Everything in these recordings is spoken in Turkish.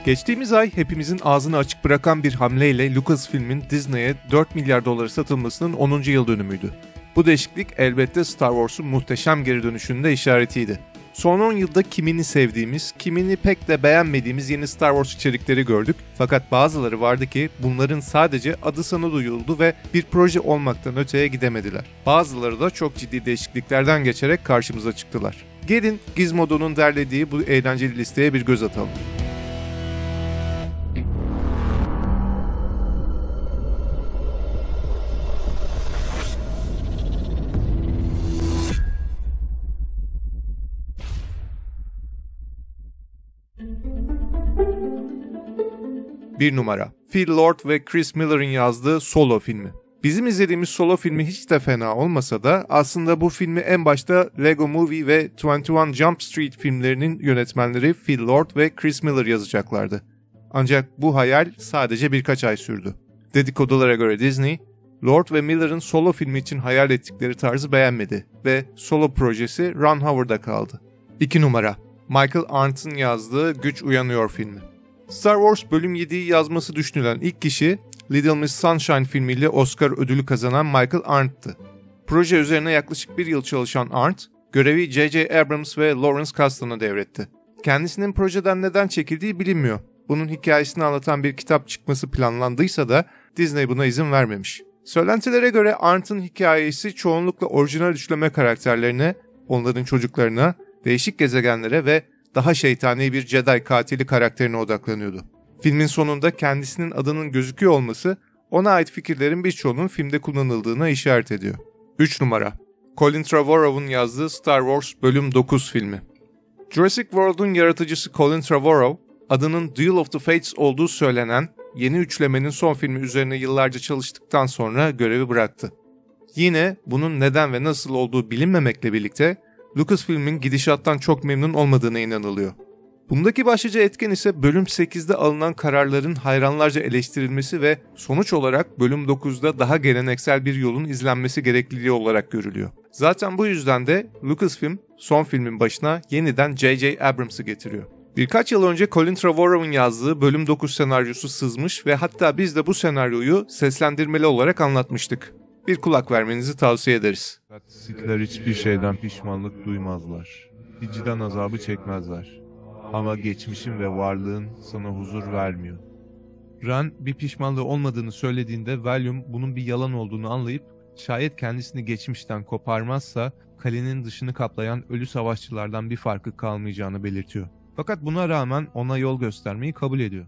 Geçtiğimiz ay hepimizin ağzını açık bırakan bir hamleyle Lucasfilm'in Disney'e 4 milyar dolara satılmasının 10. yıl dönümüydü. Bu değişiklik elbette Star Wars'un muhteşem geri dönüşünün de işaretiydi. Son 10 yılda kimini sevdiğimiz, kimini pek de beğenmediğimiz yeni Star Wars içerikleri gördük. Fakat bazıları vardı ki bunların sadece adı sana duyuldu ve bir proje olmaktan öteye gidemediler. Bazıları da çok ciddi değişikliklerden geçerek karşımıza çıktılar. Gelin Gizmodo'nun derlediği bu eğlenceli listeye bir göz atalım. Bir numara. Phil Lord ve Chris Miller'ın yazdığı Solo filmi. Bizim izlediğimiz Solo filmi hiç de fena olmasa da aslında bu filmi en başta Lego Movie ve 21 Jump Street filmlerinin yönetmenleri Phil Lord ve Chris Miller yazacaklardı. Ancak bu hayal sadece birkaç ay sürdü. Dedikodulara göre Disney, Lord ve Miller'ın Solo filmi için hayal ettikleri tarzı beğenmedi ve Solo projesi Ron Howard'a kaldı. 2 numara. Michael Arndt'ın yazdığı Güç Uyanıyor filmi. Star Wars Bölüm 7'yi yazması düşünülen ilk kişi Little Miss Sunshine filmiyle Oscar ödülü kazanan Michael Arndt'tı. Proje üzerine yaklaşık bir yıl çalışan Arndt, görevi J.J. Abrams ve Lawrence Kasdan'a devretti. Kendisinin projeden neden çekildiği bilinmiyor. Bunun hikayesini anlatan bir kitap çıkması planlandıysa da Disney buna izin vermemiş. Söylentilere göre Arndt'ın hikayesi çoğunlukla orijinal üçleme karakterlerine, onların çocuklarına, değişik gezegenlere ve daha şeytani bir Jedi katili karakterine odaklanıyordu. Filmin sonunda kendisinin adının gözüküyor olması ona ait fikirlerin birçoğunun filmde kullanıldığına işaret ediyor. 3 numara. Colin Trevorrow'un yazdığı Star Wars Bölüm 9 filmi. Jurassic World'un yaratıcısı Colin Trevorrow, adının Duel of the Fates olduğu söylenen yeni üçlemenin son filmi üzerine yıllarca çalıştıktan sonra görevi bıraktı. Yine bunun neden ve nasıl olduğu bilinmemekle birlikte Lucasfilm'in gidişattan çok memnun olmadığına inanılıyor. Bundaki başlıca etken ise Bölüm 8'de alınan kararların hayranlarca eleştirilmesi ve sonuç olarak Bölüm 9'da daha geleneksel bir yolun izlenmesi gerekliliği olarak görülüyor. Zaten bu yüzden de Lucasfilm son filmin başına yeniden J.J. Abrams'ı getiriyor. Birkaç yıl önce Colin Trevorrow'un yazdığı Bölüm 9 senaryosu sızmış ve hatta biz de bu senaryoyu seslendirmeli olarak anlatmıştık. Bir kulak vermenizi tavsiye ederiz. Sith'ler hiçbir şeyden pişmanlık duymazlar. Vicdan azabı çekmezler. Ama geçmişin ve varlığın sana huzur vermiyor. Ren bir pişmanlığı olmadığını söylediğinde Valium bunun bir yalan olduğunu anlayıp şayet kendisini geçmişten koparmazsa kalenin dışını kaplayan ölü savaşçılardan bir farkı kalmayacağını belirtiyor. Fakat buna rağmen ona yol göstermeyi kabul ediyor.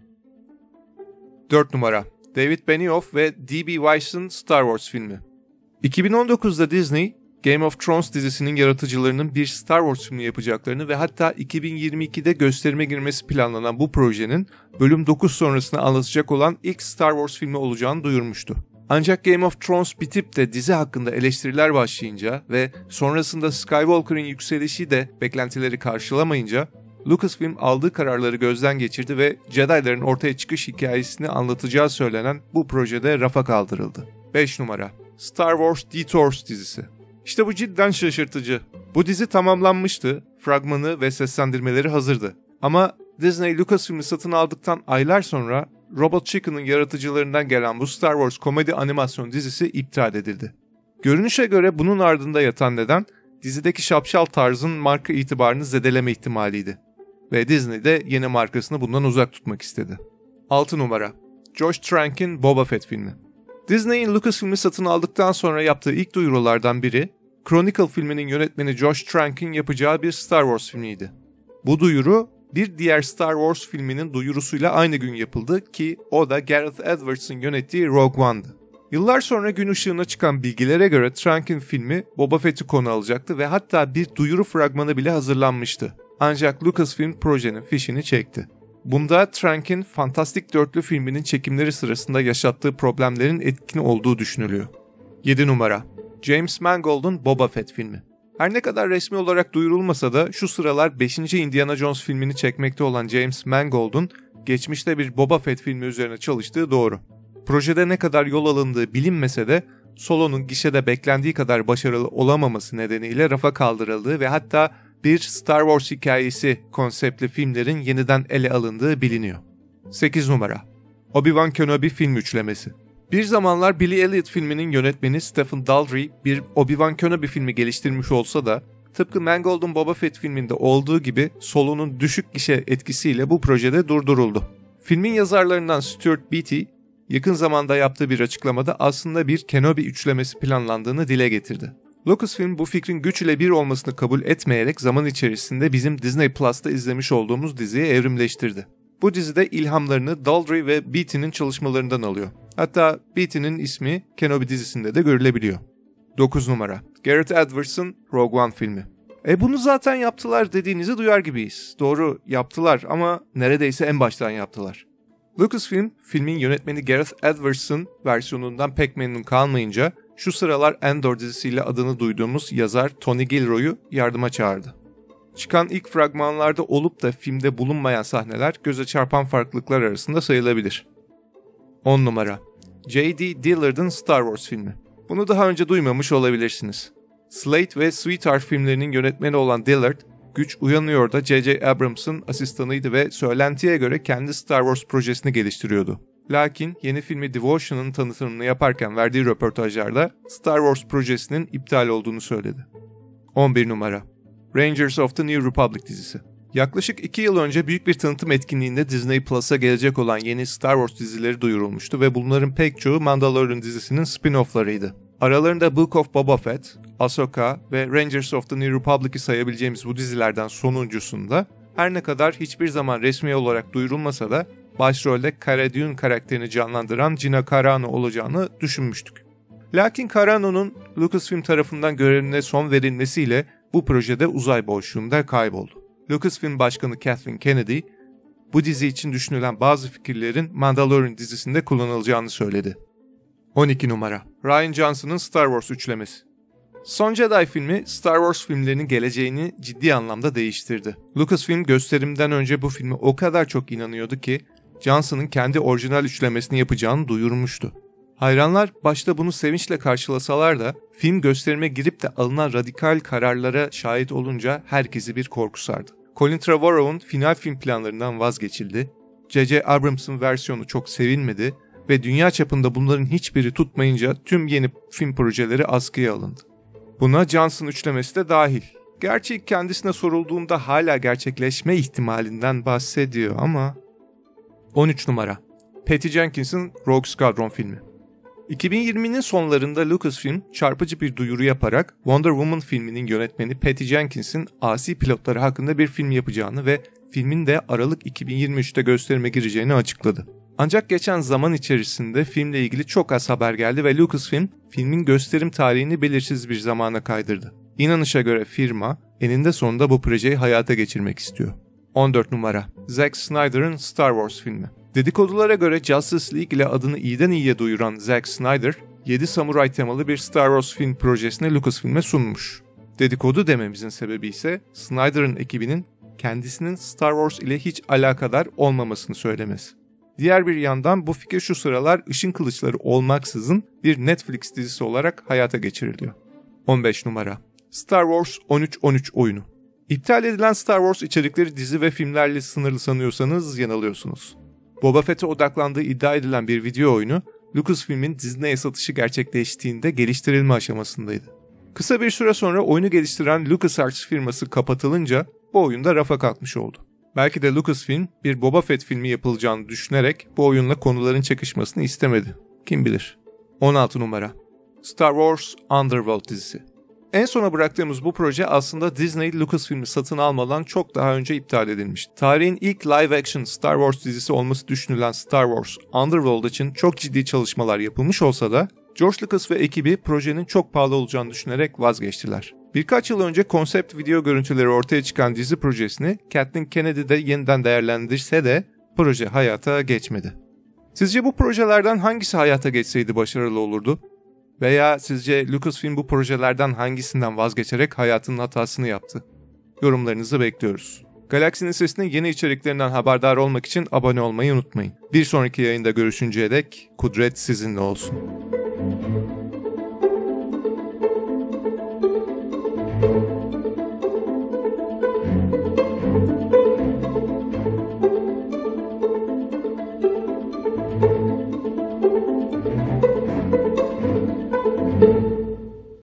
4 numara. David Benioff ve D.B. Weiss'ın Star Wars filmi. 2019'da Disney, Game of Thrones dizisinin yaratıcılarının bir Star Wars filmi yapacaklarını ve hatta 2022'de gösterime girmesi planlanan bu projenin Bölüm 9 sonrasını anlatacak olan ilk Star Wars filmi olacağını duyurmuştu. Ancak Game of Thrones bitip de dizi hakkında eleştiriler başlayınca ve sonrasında Skywalker'ın yükselişi de beklentileri karşılamayınca Lucasfilm aldığı kararları gözden geçirdi ve Jedi'ların ortaya çıkış hikayesini anlatacağı söylenen bu projede rafa kaldırıldı. 5 numara. Star Wars Detours dizisi. İşte bu cidden şaşırtıcı. Bu dizi tamamlanmıştı, fragmanı ve seslendirmeleri hazırdı. Ama Disney Lucasfilm'i satın aldıktan aylar sonra Robot Chicken'ın yaratıcılarından gelen bu Star Wars komedi animasyon dizisi iptal edildi. Görünüşe göre bunun ardında yatan neden dizideki şapşal tarzın marka itibarını zedeleme ihtimaliydi. Ve Disney de yeni markasını bundan uzak tutmak istedi. 6 numara. Josh Trank'in Boba Fett filmi. Disney'in Lucasfilm'i satın aldıktan sonra yaptığı ilk duyurulardan biri, Chronicle filminin yönetmeni Josh Trank'in yapacağı bir Star Wars filmiydi. Bu duyuru, bir diğer Star Wars filminin duyurusuyla aynı gün yapıldı ki o da Gareth Edwards'ın yönettiği Rogue One'dı. Yıllar sonra gün ışığına çıkan bilgilere göre Trank'in filmi Boba Fett'i konu alacaktı ve hatta bir duyuru fragmanı bile hazırlanmıştı. Ancak Lucasfilm projenin fişini çekti. Bunda Trank'in Fantastik Dörtlü filminin çekimleri sırasında yaşattığı problemlerin etkin olduğu düşünülüyor. 7 numara. James Mangold'un Boba Fett filmi. Her ne kadar resmi olarak duyurulmasa da şu sıralar 5. Indiana Jones filmini çekmekte olan James Mangold'un geçmişte bir Boba Fett filmi üzerine çalıştığı doğru. Projede ne kadar yol alındığı bilinmese de Solo'nun gişede beklendiği kadar başarılı olamaması nedeniyle rafa kaldırıldığı ve hatta bir Star Wars hikayesi konseptli filmlerin yeniden ele alındığı biliniyor. 8 numara Obi-Wan Kenobi film üçlemesi. Bir zamanlar Billy Elliot filminin yönetmeni Stephen Daldry bir Obi-Wan Kenobi filmi geliştirmiş olsa da tıpkı Mangold'un Boba Fett filminde olduğu gibi Solo'nun düşük gişe etkisiyle bu projede durduruldu. Filmin yazarlarından Stuart Beattie yakın zamanda yaptığı bir açıklamada aslında bir Kenobi üçlemesi planlandığını dile getirdi. Lucasfilm bu fikrin güç ile bir olmasını kabul etmeyerek zaman içerisinde bizim Disney Plus'ta izlemiş olduğumuz diziye evrimleştirdi. Bu dizide ilhamlarını Daldry ve Beattie'nin çalışmalarından alıyor. Hatta Beattie'nin ismi Kenobi dizisinde de görülebiliyor. 9 numara Gareth Edwards'ın Rogue One filmi. Bunu zaten yaptılar dediğinizi duyar gibiyiz. Doğru, yaptılar ama neredeyse en baştan yaptılar. Lucasfilm, filmin yönetmeni Gareth Edwards'ın versiyonundan pek memnun kalmayınca şu sıralar Andor dizisiyle adını duyduğumuz yazar Tony Gilroy'u yardıma çağırdı. Çıkan ilk fragmanlarda olup da filmde bulunmayan sahneler göze çarpan farklılıklar arasında sayılabilir. 10 numara J.D. Dillard'ın Star Wars filmi. Bunu daha önce duymamış olabilirsiniz. Slate ve Sweetheart filmlerinin yönetmeni olan Dillard, güç uyanıyor da J.J. Abrams'ın asistanıydı ve söylentiye göre kendi Star Wars projesini geliştiriyordu. Lakin yeni filmi Devotion'ın tanıtımını yaparken verdiği röportajlarda Star Wars projesinin iptal olduğunu söyledi. 11 numara Rangers of the New Republic dizisi. Yaklaşık 2 yıl önce büyük bir tanıtım etkinliğinde Disney Plus'a gelecek olan yeni Star Wars dizileri duyurulmuştu ve bunların pek çoğu Mandalorian dizisinin spin-off'larıydı. Aralarında Book of Boba Fett, Ahsoka ve Rangers of the New Republic'i sayabileceğimiz bu dizilerden sonuncusunda her ne kadar hiçbir zaman resmi olarak duyurulmasa da başrolde Cara Dune karakterini canlandıran Gina Carano olacağını düşünmüştük. Lakin Carano'nun Lucasfilm tarafından görevine son verilmesiyle bu projede uzay boşluğunda kayboldu. Lucasfilm Başkanı Kathleen Kennedy, bu dizi için düşünülen bazı fikirlerin Mandalorian dizisinde kullanılacağını söyledi. 12 numara Rian Johnson'ın Star Wars üçlemesi. Son Jedi filmi Star Wars filmlerinin geleceğini ciddi anlamda değiştirdi. Lucasfilm gösterimden önce bu filme o kadar çok inanıyordu ki Johnson'ın kendi orijinal üçlemesini yapacağını duyurmuştu. Hayranlar başta bunu sevinçle karşılasalar da film gösterime girip de alınan radikal kararlara şahit olunca herkesi bir korku sardı. Colin Trevorrow'un final film planlarından vazgeçildi, J.J. Abrams'ın versiyonu çok sevilmedi ve dünya çapında bunların hiçbiri tutmayınca tüm yeni film projeleri askıya alındı. Buna Johnson üçlemesi de dahil. Gerçi kendisine sorulduğunda hala gerçekleşme ihtimalinden bahsediyor ama... 13 numara Patty Jenkins'in Rogue Squadron filmi. 2020'nin sonlarında Lucasfilm çarpıcı bir duyuru yaparak Wonder Woman filminin yönetmeni Patty Jenkins'in asi pilotları hakkında bir film yapacağını ve filmin de Aralık 2023'te gösterime gireceğini açıkladı. Ancak geçen zaman içerisinde filmle ilgili çok az haber geldi ve Lucasfilm filmin gösterim tarihini belirsiz bir zamana kaydırdı. İnanışa göre firma eninde sonunda bu projeyi hayata geçirmek istiyor. 14 numara Zack Snyder'ın Star Wars filmi. Dedikodulara göre Justice League ile adını iyiden iyiye duyuran Zack Snyder, 7 samuray temalı bir Star Wars film projesini Lucasfilm'e sunmuş. Dedikodu dememizin sebebi ise Snyder'ın ekibinin kendisinin Star Wars ile hiç alakadar olmamasını söylemesi. Diğer bir yandan bu fikir şu sıralar ışın kılıçları olmaksızın bir Netflix dizisi olarak hayata geçiriliyor. 15 numara Star Wars 13-13 oyunu. İptal edilen Star Wars içerikleri dizi ve filmlerle sınırlı sanıyorsanız yanılıyorsunuz. Boba Fett'e odaklandığı iddia edilen bir video oyunu Lucasfilm'in Disney'e satışı gerçekleştiğinde geliştirilme aşamasındaydı. Kısa bir süre sonra oyunu geliştiren LucasArts firması kapatılınca bu oyun da rafa kalkmış oldu. Belki de Lucasfilm bir Boba Fett filmi yapılacağını düşünerek bu oyunla konuların çakışmasını istemedi. Kim bilir. 16 numara Star Wars Underworld dizisi. En sona bıraktığımız bu proje aslında Disney Lucasfilm'i satın almadan çok daha önce iptal edilmişti. Tarihin ilk live action Star Wars dizisi olması düşünülen Star Wars Underworld için çok ciddi çalışmalar yapılmış olsa da George Lucas ve ekibi projenin çok pahalı olacağını düşünerek vazgeçtiler. Birkaç yıl önce konsept video görüntüleri ortaya çıkan dizi projesini Kathleen Kennedy de yeniden değerlendirse de proje hayata geçmedi. Sizce bu projelerden hangisi hayata geçseydi başarılı olurdu? Veya sizce Lucasfilm bu projelerden hangisinden vazgeçerek hayatının hatasını yaptı? Yorumlarınızı bekliyoruz. Galaksinin Sesi'nin yeni içeriklerinden haberdar olmak için abone olmayı unutmayın. Bir sonraki yayında görüşünceye dek kudret sizinle olsun.